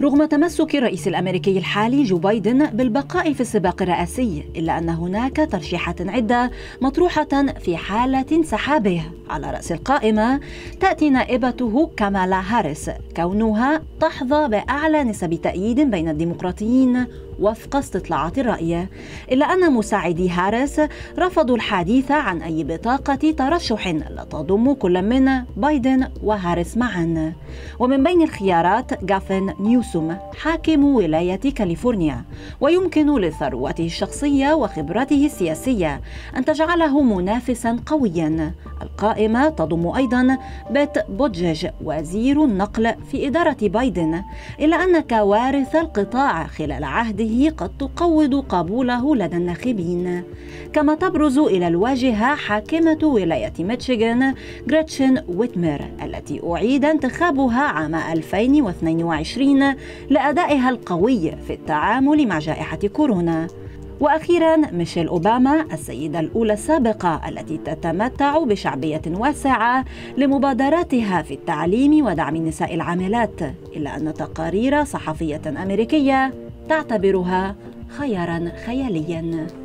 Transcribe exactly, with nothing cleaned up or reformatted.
رغم تمسك الرئيس الأمريكي الحالي جو بايدن بالبقاء في السباق الرئاسي، إلا أن هناك ترشيحات عدة مطروحة في حالة انسحابه. على رأس القائمة تأتي نائبته كامالا هاريس، كونها تحظى بأعلى نسب تأييد بين الديمقراطيين وفق استطلاعات الرأي، إلا أن مساعدي هاريس رفضوا الحديث عن أي بطاقة ترشح لا تضم كل من بايدن وهاريس معا. ومن بين الخيارات غافن نيوسوم حاكم ولاية كاليفورنيا، ويمكن لثروته الشخصية وخبرته السياسية أن تجعله منافسا قويا. القائمة تضم أيضا بيت بوتجيج وزير النقل في إدارة بايدن، إلا أن كوارث القطاع خلال عهده قد تقوض قبوله لدى الناخبين. كما تبرز إلى الواجهة حاكمة ولاية ميشيغان غريتشن ويتمر، التي أعيد انتخابها عام ألفين واثنين وعشرين لأدائها القوي في التعامل مع جائحة كورونا. وأخيراً ميشيل أوباما، السيدة الأولى السابقة التي تتمتع بشعبية واسعة لمبادراتها في التعليم ودعم النساء العاملات، إلا أن تقارير صحفية أمريكية تعتبرها خياراً خيالياً.